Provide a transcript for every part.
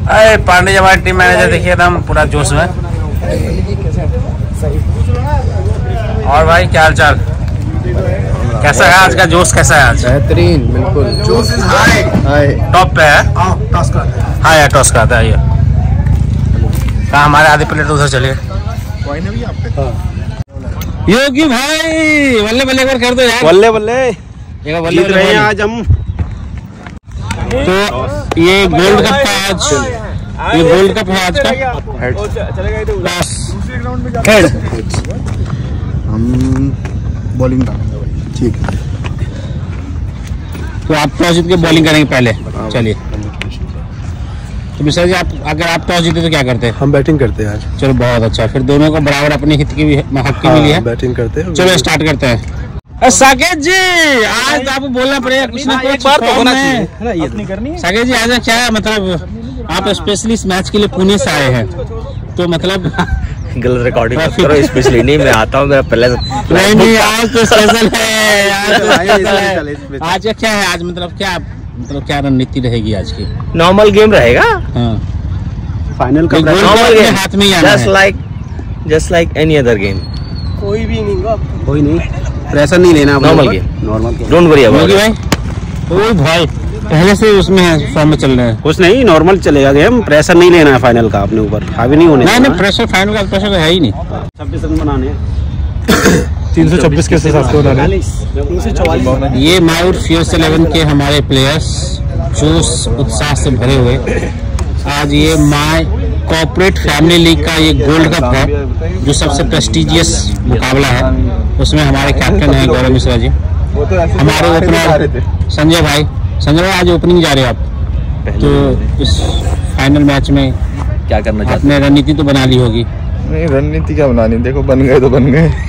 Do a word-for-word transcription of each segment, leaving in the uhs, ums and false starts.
अरे पांडे जी हमारी team manager देखिए एकदम पूरा जोश में। और भाई क्या हाल चाल, कैसा है आज का जोश, कैसा है आज? बेहतरीन, बिल्कुल जोश इज हाई, हाई टॉप पे है। टॉस का हाँ यार टॉस का आता है ये। कहाँ हमारे आधे प्लेट उधर चलिए। योगी भाई बल्ले बल्ले एक बार कर दो यार। बल्ले बल्ले एक बल्ले रहे हैं आज हम। तो ये गोल्ड कप का आज, ये गोल्ड कप है आज का। हेड हम बॉलिंग का ठीक। तो आप टॉस जीत के बॉलिंग करेंगे पहले, चलिए। तो मिश्रा जी आप अगर आप टॉस जीते तो क्या करते हैं? हम बैटिंग करते हैं आज। चलो बहुत अच्छा, फिर दोनों को बराबर अपने हित की भी हक की मिली है। बैटिंग करते हैं, चलो स्टार्ट करते हैं। साकेत जी आज तो आपको बोलना पड़ेगा कुछ ना कुछ बात तो होना चाहिए। साकेत जी आज क्या है, मतलब आप स्पेशली इस मैच के लिए पुणे से आए हैं, तो मतलब गलत रिकॉर्डिंग मत करो। स्पेशली नहीं, मैं आता हूँ मेरा पहले। नहीं नहीं आज तो स्पेशल है, आज तो स्पेशल है। आज का क्या है, आज मतलब क्या मतलब क्या रणनीति रहेगी आज की? नॉर्मल गेम रहेगा। हाँ फाइनल का नॉर्मल गेम हाथ में ही आना है, just like just like any other game. कोई भी नहीं होगा, कोई नहीं, प्रेशर नहीं लेना। Normal game, normal game, don't worry about भाई। ओ भाई पहले से उसमें फॉर्म में चल रहे हैं। कुछ नहीं, नॉर्मल चलेगा गेम, प्रेशर नहीं लेना है फाइनल का अपने ऊपर, हावी नहीं होने। नहीं नहीं प्रेशर, फाइनल का प्रेशर है ही नहीं। छब्बीस रन बनाने तीन सौ छब्बीस के हिसाब से बनाने। ये माउट फियर्स इलेवन के हमारे प्लेयर्स जोश उत्साह से भरे हुए, आज ये माय कॉर्पोरेट फैमिली लीग का ये गोल्ड कप है जो सबसे प्रेस्टिजियस मुकाबला है। उसमें हमारे कैप्टन हैं गौरव मिश्रा जी, हमारे ओपनर संजय भाई। संजय भाई आज ओपनिंग जा रहे हो आप, तो इस फाइनल मैच में क्या करना चाहते आपने रणनीति तो बना ली होगी? नहीं रणनीति क्या बनानी, देखो बन गए तो बन गए।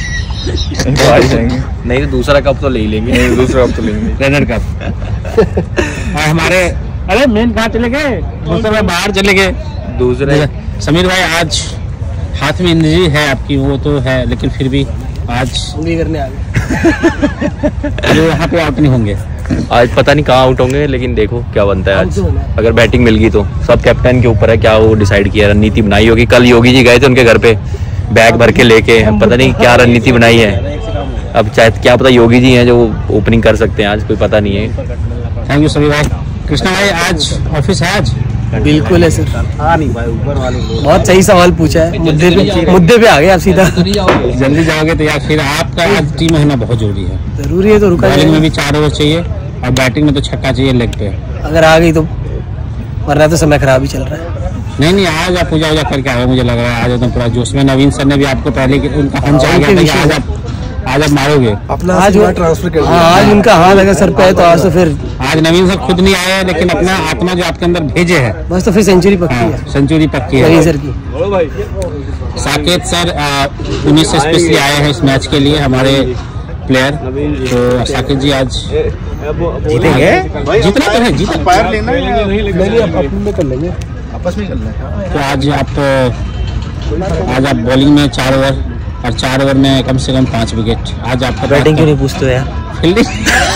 नहीं तो दूसरा कप तो ले ही लेंगे। नहीं दूसरा कप तो लेंगे, रनर कप। और हमारे अरे मेन कहाँ चले गए, दूसरे बाहर चले गए। दूसरे समीर भाई आज हाथ में इंजरी है आपकी, वो तो है, लेकिन फिर भी आज करने आ गए। जो यहाँ पे आउट नहीं होंगे आज, पता नहीं कहाँ आउट होंगे, लेकिन देखो क्या बनता है आज। अगर बैटिंग मिल गई तो सब कैप्टन के ऊपर है, क्या वो डिसाइड किया, रणनीति बनाई होगी। कल योगी जी गए थे उनके घर पे बैग भर के लेके, पता नहीं क्या रणनीति बनाई है। अब चाहे क्या पता योगी जी हैं जो ओपनिंग कर सकते हैं आज, कोई पता नहीं है। थैंक यू सभी भाई। कृष्णा भाई आज ऑफिस है आज? बिल्कुल है सर। हाँ नहीं भाई, ऊपर वाले बहुत सही सवाल पूछा है, मुद्दे पे मुद्दे पे आ गए आप सीधा। जल्दी जाओगे तो यार फिर आपका आज टीम होना बहुत जरूरी है। जरूरी है तो रुका। बॉलिंग में भी चार ओवर चाहिए और बैटिंग में तो छक्का चाहिए लेग पे। अगर आ गई तो, वरना तो समय खराब ही चल रहा है। नहीं नहीं आज आप पूजा वूजा करके आए, मुझे लग रहा है आज एकदम पूरा जोश में। नवीन सर ने भी आपको पहले उनका हम चाह गया था कि आज आप आज आप मारोगे अपना आज ट्रांसफर कर। हाँ आज उनका हाथ अगर सर पे है तो आज तो फिर आज नवीन सर खुद नहीं आए, लेकिन अपना आत्मा जो आपके अंदर भेजे है, बस तो फिर सेंचुरी पक्की है। सेंचुरी पक्की है नवीन सर की। साकेत सर पुणे से स्पेशली आए हैं इस मैच के लिए, हमारे प्लेयर। तो साकेत जी आज जीतेंगे, जितना तो है जीतना फायर लेना है, अपने में कर लेंगे, आपस में कर लेंगे। तो आज आप आज आप बॉलिंग में चार ओवर और चार ओवर में कम से कम पांच विकेट। आज आपका बैटिंग क्यों नहीं पूछते यार? फील्डिंग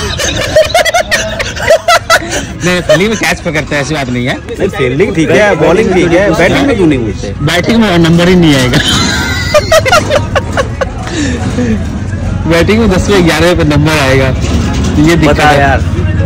नहीं, फील्डिंग में कैच पकड़ते हैं, ऐसी बात नहीं है। नहीं फील्डिंग ठीक है, बॉलिंग ठीक है, बैटिंग में क्यों नहीं पूछते? बैटिंग में नंबर ही नहीं आएगा। बैटिंग में दसवें ग्यारहवें पे नंबर आएगा, ये दिक्कत है यार।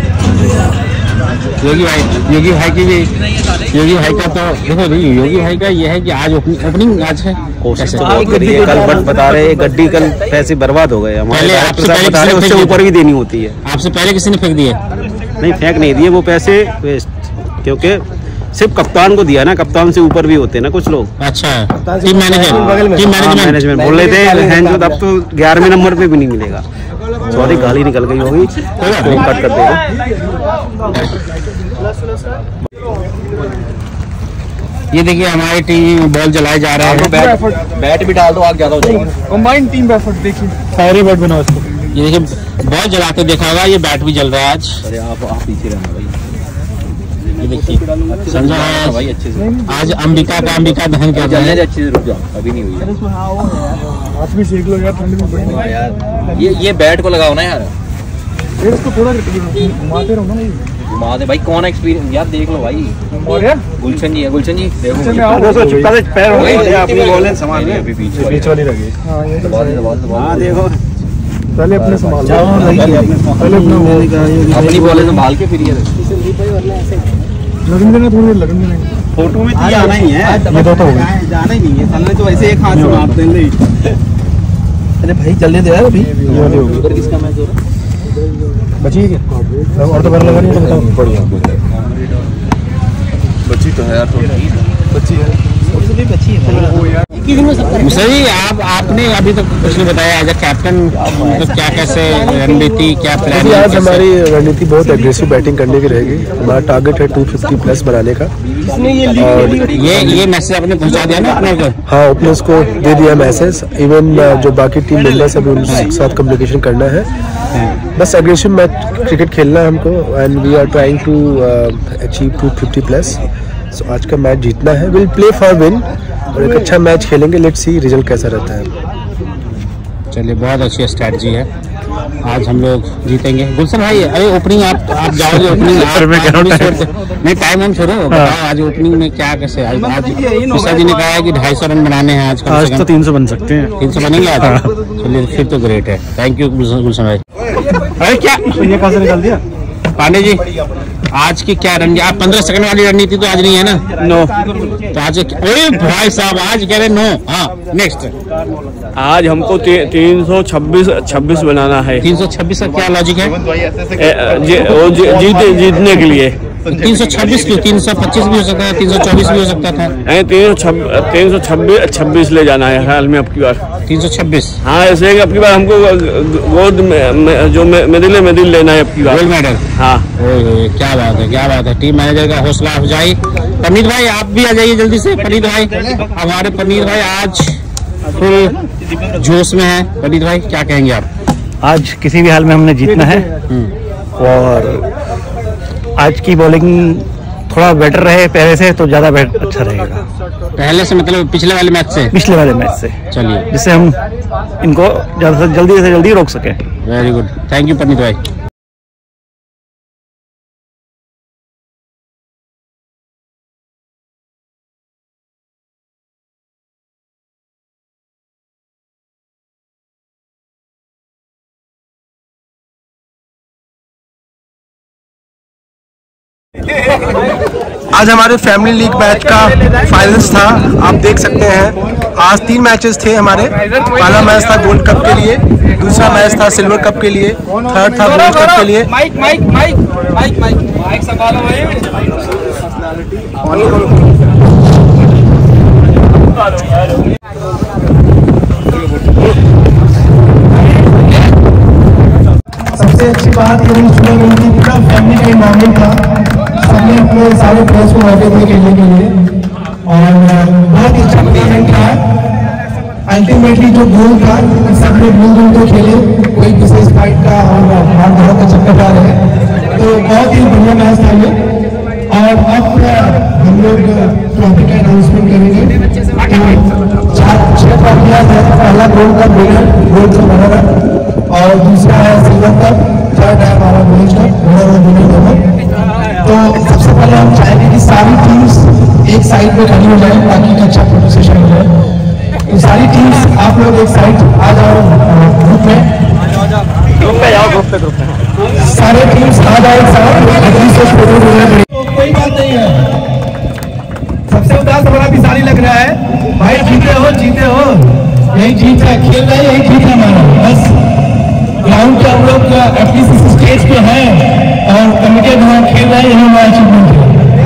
योगी भाई योगी भाई की भी योगी भाई का तो देखो नहीं, योगी भाई का ये है कि आज ओपनिंग ओपनिंग आज है। कोशिश तो बहुत करी है, कल बट बता रहे गड्डी कल पैसे बर्बाद हो गए हमारे, आपसे पहले बता रहे उससे ऊपर भी देनी होती है। आपसे पहले किसी ने फेंक दिए? नहीं फेंक नहीं दिए, वो पैसे वेस्ट, क्योंकि सिर्फ कप्तान को दिया ना, कप्तान से ऊपर भी होते हैं ना कुछ लोग। अच्छा टीम मैनेजर टीम मैनेजमेंट बोल रहे थे, अब तो ग्यारहवें नंबर पे भी नहीं मिलेगा। सॉरी गाली निकल गई होगी, कट कर देगा। ये देखिए हमारी टीम में बॉल जलाए जा रहे हैं। बैट, बैट भी डाल दो, आग ज्यादा हो जाएगी। कंबाइंड टीम एफर्ट देखिए, फायरी बैट बनाओ इसको। ये देखिए बॉल जलाते देखा होगा, ये बैट भी जल रहा है आज। अरे आप आप पीछे रहना भाई। ये देखिए संजय भाई अच्छे से आज अंबिका का अंबिका दहन कर रहे हैं। अच्छे से रुक जाओ, अभी नहीं हुई है। हाथ भी सेक लो यार, ठंड में बढ़िया यार। ये ये बैट को लगाओ ना यार, इसको थोड़ा घुमाते रहो ना। घुमा दे भाई, कौन एक्सपीरियंस यार, देख लो भाई। और यार गुलशन जी है, गुलशन जी देखो अपनी बॉल संभाल ले, अभी पीछे बीच वाली लगी। हाँ ये दबा दे दबा दे दबा हाँ दे। देखो पहले अपने संभाल लो। पहले अपना अपनी बॉलें संभाल के फिर ये लगन देना, थोड़ी लगन देना। फोटो में तो ये आना ही है, ये दो तो हो गए। जाना ही नहीं है सामने, तो वैसे एक हाथ से मारते हैं। अरे भाई जल्दी दे यार अभी। ये वाली होगी। उधर किसका मैच हो रहा है? बची है क्या? और दोबारा लगा नहीं तो बताओ। बढ़िया बची तो है यार, थोड़ी बची है। मिश्रा जी, आप आपने अभी तक कुछ नहीं बताया एज अ कैप्टन, मतलब क्या कैसे रणनीति, क्या प्लान? देखिए आज हमारी रणनीति बहुत एग्रेसिव बैटिंग करने की रहेगी। हमारा टारगेट है दो सौ पचास प्लस बनाने का। और ये ये मैसेज आपने पहुंचा दिया ना अपने को? हाँ, ओपनर्स को दे दिया मैसेज। इवन जो बाकी टीम मेंबर्स है उनके साथ कम्युनिकेशन करना है। बस एग्रेसिव मैच क्रिकेट खेलना है हमको, and we are trying to achieve two fifty plus. So आज का मैच जीतना है, विल प्ले फॉर विन, और एक अच्छा मैच खेलेंगे। लेट्स सी रिजल्ट कैसा रहता है। चलिए, बहुत अच्छी स्ट्रैटेजी है, आज हम लोग जीतेंगे। गुलशन भाई, अरे ओपनिंग आप आप जाओगे ओपनिंग नहीं, टाइम हम छोड़ो, बताओ आज ओपनिंग में क्या कैसे? आज आज मिश्रा जी ने कहा है कि ढाई सौ रन बनाने हैं आज। आज तो तीन सौ बन सकते हैं। तीन सौ बनेंगे आज? चलिए फिर तो ग्रेट है। थैंक यू गुलशन भाई। अरे क्या ये कहाँ से निकाल दिया पांडे जी, आज की क्या रणनीति? आप पंद्रह सेकंड वाली रणनीति तो आज नहीं है ना? नो, तो आज ओए भाई साहब आज कह रहे नो। हाँ नेक्स्ट, आज हमको तीन सौ छब्बीस छब्बीस बनाना है। तीन सौ छब्बीस का क्या लॉजिक है? वो जीते जीतने के लिए तीन सौ छब्बीस क्यों? तीन सौ पच्चीस भी हो सकता है, तीन सौ चौबीस भी हो सकता था। तीन सौ तीन सौ छब्बीस छब्बीस ले जाना है हाल में अब की बार। तीन सौ छब्बीस हाँ, ऐसे अब की बार हमको गोल्ड जो मेडल है मेडल लेना है अब की बार, गोल्ड मेडल। हाँ ओए क्या बात है, क्या बात है। टीम मैनेजर का हौसला अफजाई। पनीर भाई आप भी आ जाइए जल्दी से। पनीर भाई, हमारे पनीर भाई आज फुल जोश में है। पनीर भाई क्या कहेंगे आप? आज किसी भी हाल में हमने जीतना है, और आज की बॉलिंग थोड़ा बेटर रहे पहले से तो ज्यादा बेटर अच्छा रहेगा। पहले से मतलब पिछले वाले मैच से? पिछले वाले मैच से। चलिए, जिससे हम इनको ज्यादा से जल्दी से जल्दी रोक सके। Very good, thank you Paneer भाई। आज हमारे फैमिली लीग मैच का फाइनल्स था, आप देख सकते हैं। आज तीन मैचेस थे हमारे। पहला मैच था गोल्ड कप के लिए, दूसरा मैच था सिल्वर कप के लिए, थर्ड था ब्रोंज कप के लिए। Mike mike mike mike mike mike संभालो भाई। सबसे अच्छी बात ये चुनी गई थी, पूरा फैमिली का इन्वॉल्वमेंट था। सबने अपने सारे प्लेयर्स को मौके दिए खेलने के लिए, और बहुत ही अच्छा टूर्नामेंट था। अल्टीमेटली जो गोल था, सबने मिलजुल के खेले, कोई विशेष फाइट का और हाथ धड़ा का चक्कर आ रहे हैं, तो बहुत ही बढ़िया मैच था ये। और अब हम लोग ट्रॉफी का अनाउंसमेंट करेंगे। तो चार छह ट्रॉफियां हैं। पहला gold cup winner, gold cup winner, और दूसरा है सिल्वर कप, थर्ड है हमारा ब्रोंज कप विनर और विनर दोनों। तो सबसे पहले हम चाहेंगे कि सारी टीम्स एक साइड पे खड़ी हो जाए ताकि एक अच्छा फोटो सेशन हो जाए। तो सारी टीम्स आप लोग एक साइड आ जाओ, ग्रुप में ग्रुप पे जाओ, ग्रुप पे ग्रुप पे सारे टीम्स आ जाओ एक साथ, फोटो तो कोई बात नहीं है। सबसे उदास हमारा पिसारी लग रहा है भाई। जीते हो जीते हो, यही जीत है, खेल रहे यही जीत है हमारा। बस ग्राउंड पे हम लोग एटलीस्ट इस स्टेज पे हैं और कमिटी में खेल रहे हैं, हमारा अचीवमेंट है।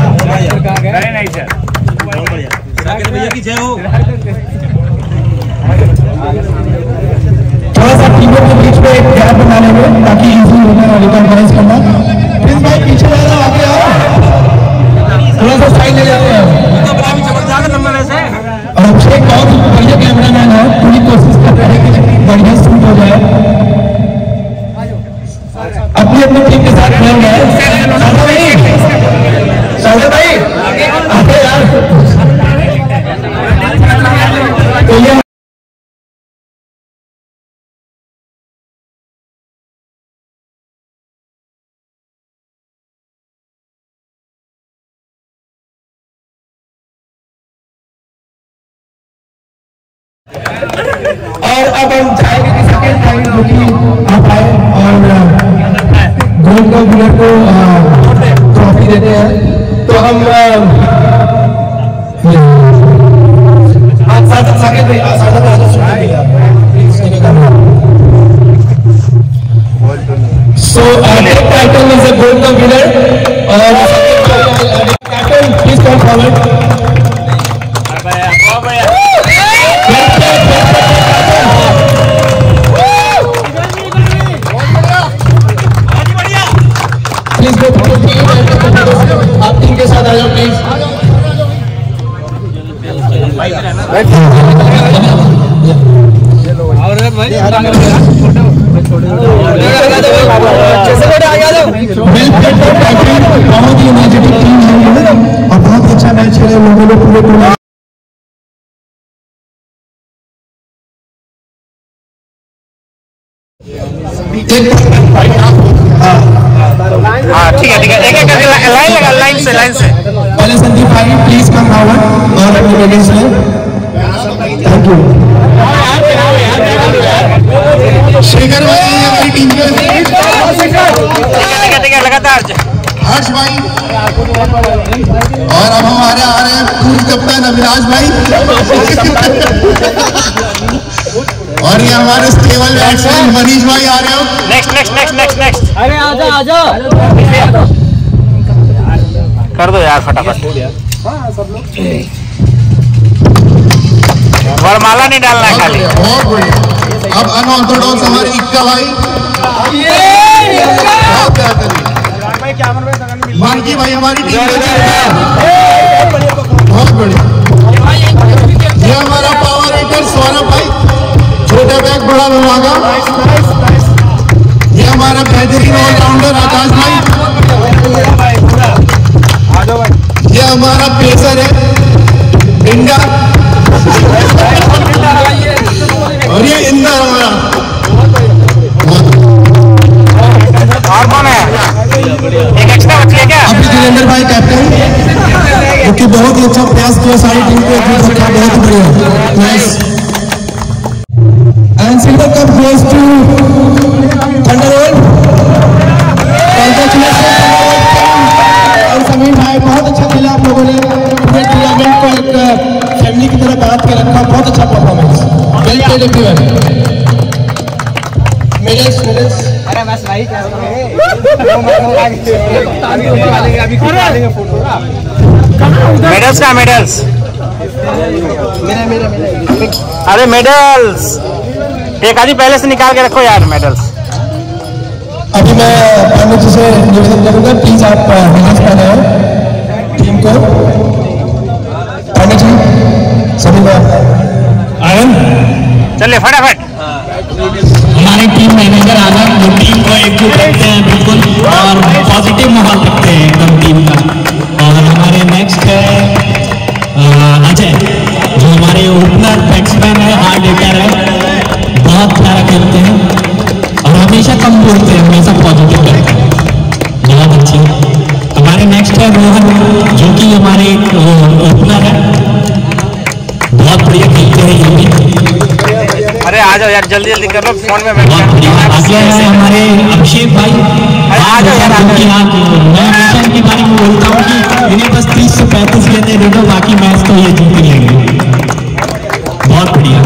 थोड़ा सा टीमों के बीच में एक गैप बना लेंगे ताकि इजी हो जाए रिटर्न बैलेंस करना। प्लीज भाई पीछे जा रहा, आगे आओ, थोड़ा सा साइड ले जाते हैं। और अभिषेक बहुत बढ़िया कैमरामैन है, पूरी कोशिश कर रहे हैं कि बढ़िया शूट हो जाए। अपनी अपनी टीम के साथ खेल रहे हैं। भाई आगे यार, तो ये अब हम चाहेंगे कि सेकेंड टाइम जो कि आप आए और गोल्ड कप विनर को ट्रॉफी देते हैं, तो हम So uh, that title is a gold cup winner. Uh, captain, please come forward. Please go to the team and आप टीम के साथ आ जाओ प्लीज. बहुत ही एनर्जेटिक टीम है और बहुत अच्छा मैच खेले लोगों ने पूरे टूर्नामेंट. हाँ ठीक है ठीक है, एक एक करके लाइन लगा, लाइन से लाइन से. पहले संदीप भाई प्लीज कम फॉरवर्ड और अपने मेडल्स लें. Thank you. शेखर भाई हमारी टीम के लगातार हर्ष भाई और अब हमारे आ रहे हैं पूर्व कप्तान अविनाश भाई और ये हमारे स्टेबल बैट्समैन मनीष भाई आ रहे हो. Next next next next next अरे आजा आजा कर दो यार फटाफट. वरमाला नहीं डालना है खाली. बहुत बढ़िया. अब अनऑर्थोडॉक्स हमारे इक्का भाई मानकी भाई हमारी टीम बहुत बढ़िया. ये हमारा पावर हिटर सौरभ भाई, छोटा बैग बड़ा धमाका. ये हमारा बेहतरीन ऑलराउंडर आकाश भाई. ये हमारा पेसर है इंडा और ये इंदर हमारा. और कौन है? एक एक्स्ट्रा बच गया क्या? अभी जितेंद्र भाई कैप्टन, क्योंकि बहुत ही अच्छा प्रयास किया सारी टीम को. बहुत ही बढ़िया. Nice. And silver cup goes to thunderbolt. Congratulation. और समीर भाई बहुत अच्छा खेला आप लोगों ने. पूरे टूर्नामेंट को एक फैमिली की तरह बात के रखा. बहुत अच्छा performance. Well played everyone. Medals medals अरे बस भाई क्या मेडल्स का मेडल्स. अरे मेडल्स एक आदि पहले से निकाल के रखो यार मेडल्स. अभी मैं पांडे जी से निवेदन करूंगा प्लीज आप मेडल्स पहनाएं टीम को. पांडे जी सभी बात चलिए फटाफट. हमारे टीम मैनेजर आनंद जो टीम को एकजुट रखते हैं बिल्कुल और पॉजिटिव माहौल रखते हैं एकदम टीम का. और हमारे नेक्स्ट है अजय जो हमारे ओपनर बैट्समैन है, हार्ड हिटर है, बहुत प्यारा खेलते हैं और हमेशा कम बोलते हैं, हमेशा पॉजिटिव रहते हैं. बहुत अच्छी. हमारे नेक्स्ट है रोहन जो कि हमारे ओपनर है, बहुत बढ़िया खेलते हैं ये भी. अरे आ जाओ यार जल्दी जल्दी कर लो फोन में. बहुत बढ़िया. आगे है हमारे अभिषेक भाई. आ जाओ यार. मैं हमेशा इनके बारे में बोलता हूँ कि इन्हें बस तीस से पैंतीस गेंदे दे दो, बाकी मैच तो ये जीत लेंगे. बहुत बढ़िया.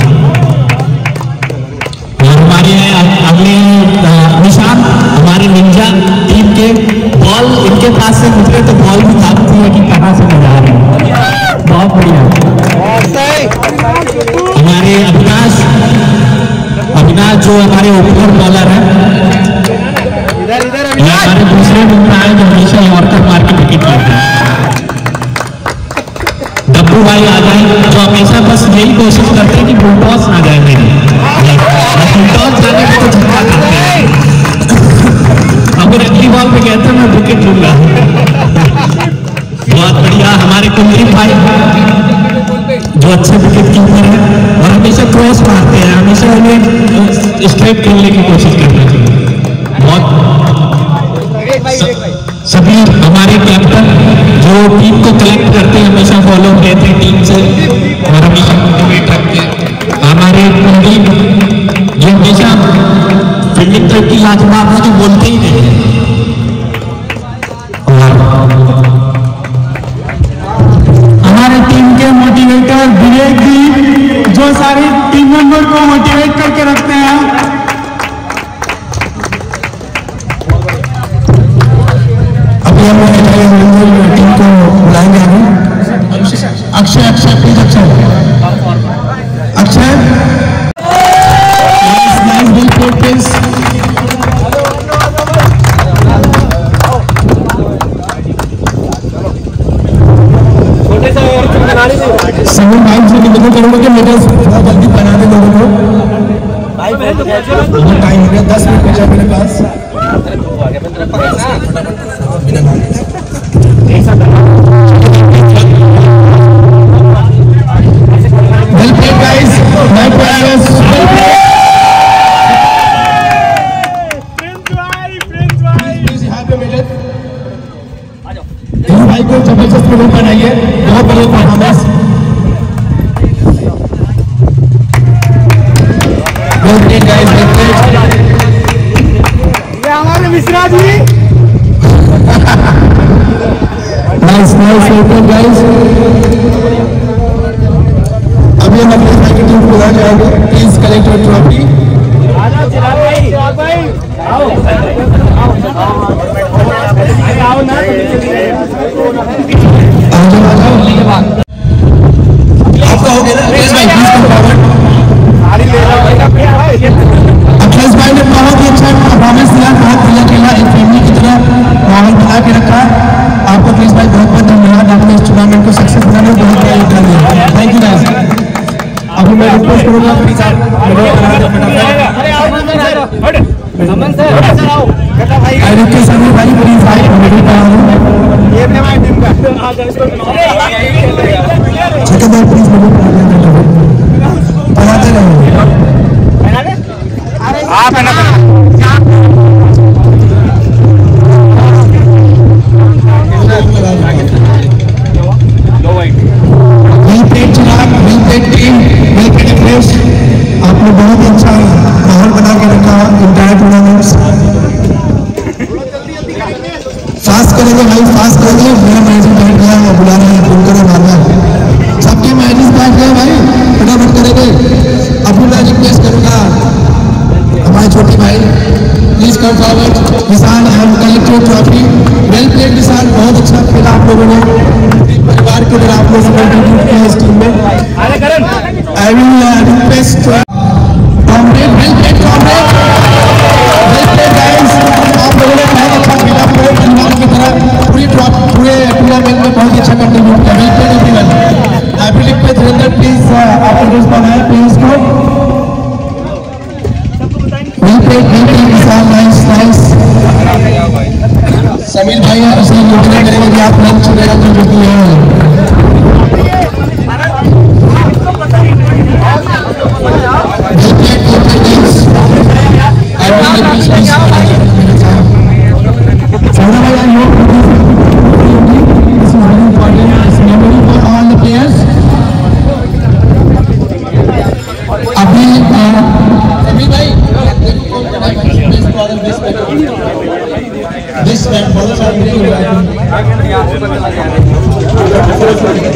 और हमारे अगले निशान हमारे निंजा टीम के. बॉल इनके पास से गुजरे तो बॉल भी ताकती है कि कहाँ से बजा रहे हैं. बहुत बढ़िया. हमारे अविनाश अविनाश जो हमारे ओपनर बॉलर है, हमारे दूसरे बुमराह है जो हमेशा यॉर्कर मार के विकेट लेते हैं. डब्बू भाई आ जाए जो हमेशा बस यही कोशिश करते हैं कि बुलटॉस ना जाए. मेरी बुलटॉस जाने को तो झटका करते हैं. अगर अगली बॉल पे कहते हैं मैं विकेट लूंगा. बहुत बढ़िया. हमारे कुलदीप भाई जो अच्छे विकेट कीपर है और हमेशा क्रॉस मारते हैं, हमेशा उन्हें स्ट्रेट खेलने की कोशिश करना चाहिए. बहुत सभी हमारे कैप्टन जो टीम को कलेक्ट करते हैं, हमेशा फॉलो रहते हैं टीम से और हमेशा मोटिवेट रखते हैं. हमारे कुलदीप वेलपेट की लाजवाब है जो बोलते ही नहीं है। हमारे टीम के मोटिवेटर विवेक जी जो सारी टीम मेंबर को मोटिवेट करके रखते हैं। अभी हम टीम को बुलाएंगे अभी। Akshay Akshay please Akshay Akshay nice well played please. सभी भाई से निवेदन करूंगा कि मेरे जल्दी बना दे लोगों को। बहुत टाइम हो गया, दस मिनट बचा मेरे पास। Well played guys, nice players, well played. इस भाई को जबरदस्त विकेट बनाइए, बहुत बढ़िया performance. Well played guys, well played. ये हमारे Mishra ji. Nice nice well played guys. अभी हम अपने भाई की टीम को बुला जाएंगे। Please collect your trophy. आओ चिराग भाई, चिराग भाई आओ आओ ना। आपका हो गया ना? अखिलेश भाई प्लीज कम फॉरवर्ड। अखिलेश भाई ने बहुत ही अच्छा परफॉर्मेंस दिया, बहुत बढ़िया खेला, एक फैमिली की तरह माहौल बना के रखा। आपको अखिलेश भाई बहुत बहुत धन्यवाद, आपने इस टूर्नामेंट को सक्सेस बनाने में बहुत बड़ा योगदान दिया। Thank you guys. अभी मैं रिक्वेस्ट करूंगा प्लीज आप आई रिक्वेस्ट सभी भाई प्लीज आए मिडिल पे आओ। ठेकेदार प्लीज मिडिल पे आ जाए, बनाते रहो आप है ना। आपने बहुत ही अच्छा माहौल बना के रखा इंटायर टूर्नामेंट्स। फास्ट करेंगे भाई, फास्ट करेंगे। मेरा मैनेजर बैठ गया है, बुला रहे हैं, फोन करो मारना। सबके मैनेजर बैठ गए भाई, फटाफट करेंगे। अभी मैं रिक्वेस्ट करूंगा हमारे छोटे भाई please come forward. Vishal and collect your trophy. Well played Vishal, बहुत अच्छा खेला आप लोगों ने। परिवार की तरह आप लोग कंट्रीब्यूट किया इस टीम में। I will uh, request comrade, well played comrade, well played guys। आप लोगों ने बहुत अच्छा खेला, पूरे परिवार की तरह पूरी ट्रॉफी पूरे टूर्नामेंट में बहुत अच्छा कंट्रीब्यूट किया। Well played everyone. I will request Dhirendra please आप इंट्रोड्यूस बनाए प्लीज को। Well played, well played Vishal, nice nice. Sameer भाई उसे निवेदन करेंगे कि आप लंच वगैरह जो जो किए हैं this man follows our video.